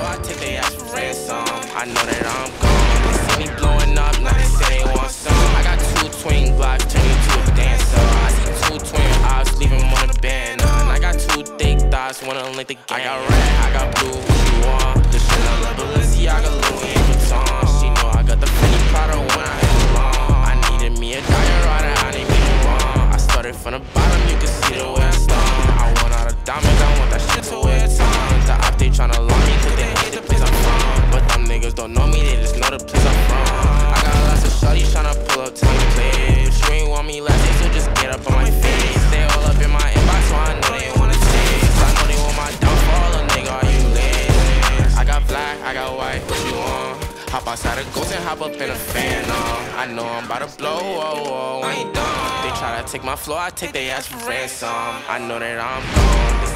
floor, I take their ass for ransom. I know that I'm gone. They see me blowing up, now they say they want some. I got 2 twin blocks, turn you to a dancer. I see 2 twin eyes, leave them on the band. And I got 2 thick thighs, wanna link the game. I got red, I got blue, what you want? The Chanel, Balenciaga, Louis Vuitton. She know I got the Fendi Prada when I hit along. I needed me a diet rider, I need me one. I started from the bottom, you can see the way I start. I want all the diamonds, I want that shit to wear time. The op, they tryna lock me, cause they hate the place I'm from. But them niggas don't know me, they just know the place I'm from. I got lots of shorties tryna pull up to me, play. But you ain't want me last day, so just get up on my face. They all up in my inbox, so I know they wanna taste. I know they want my downfall, a nigga, are you lazy? I got black, I got white, what you want? Hop outside the ghost and hop up in a fan, I know I'm about to blow, whoa, whoa, I ain't done. They try to take my floor, I take their ass for ransom. I know that I'm gone.